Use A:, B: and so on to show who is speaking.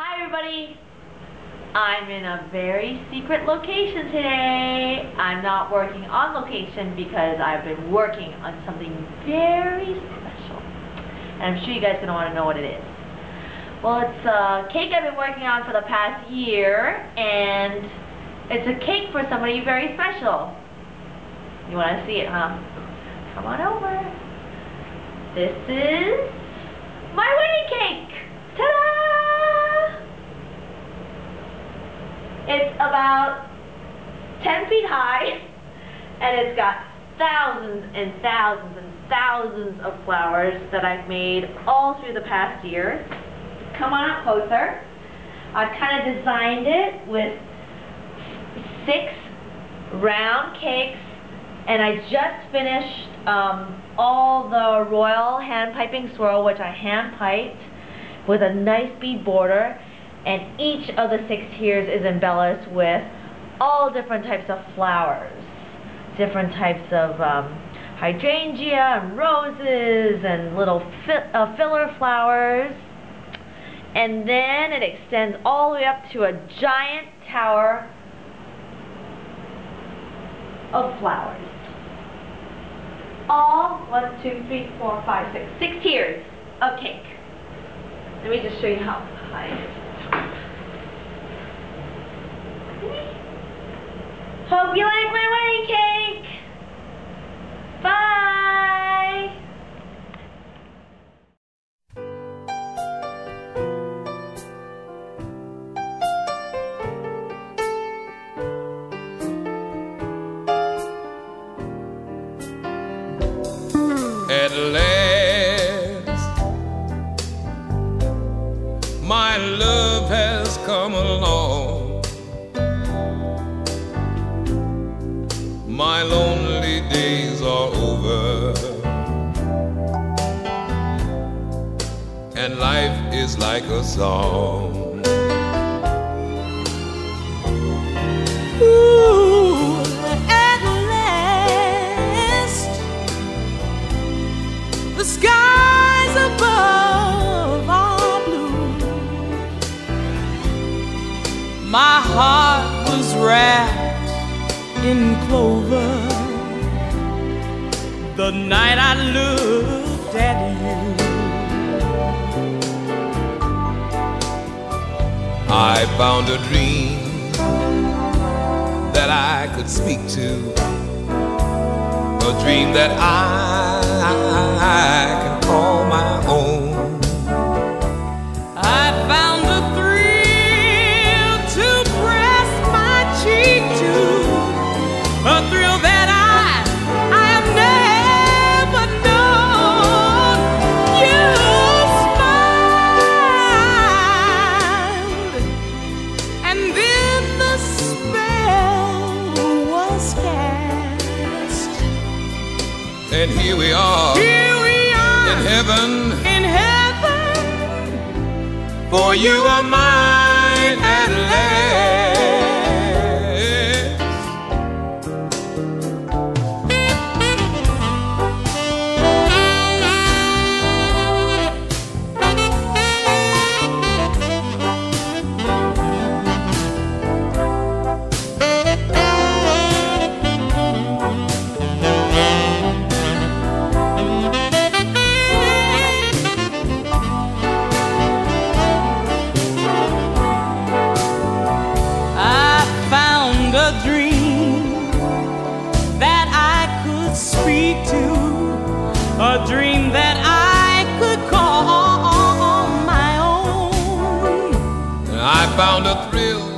A: Hi everybody! I'm in a very secret location today. I'm not working on location because I've been working on something very special. And I'm sure you guys are going to want to know what it is. Well, it's a cake I've been working on for the past year, and it's a cake for somebody very special. You want to see it, huh? Come on over. This is my wedding cake! Ta-da! It's about 10 feet high, and it's got thousands and thousands and thousands of flowers that I've made all through the past year. Come on up closer. I've kind of designed it with 6 round cakes, and I just finished all the royal hand piping swirl, which I hand piped with a nice bead border, and each of the 6 tiers is embellished with all different types of flowers, different types of hydrangea and roses and little filler flowers, and then it extends all the way up to a giant tower of flowers. All 1, 2, 3, 4, 5, 6 tiers of cake. Let me just show you how high it is. Hope you like my wedding cake. Bye.
B: At last, my love has come along. My lonely days are over, and life is like a song.
C: Ooh, at last, the skies above are blue. My heart was wrapped in clover the night I looked at you.
B: I found a dream that I could speak to, a dream that I can call my own.
C: I found a thrill to press my cheek to, a thrill that I have never known. You smiled, and then the spell was cast.
B: And here we are, in heaven, for you are mine at last.
C: A dream that I could speak to, a dream that I could call my own.
B: I found a thrill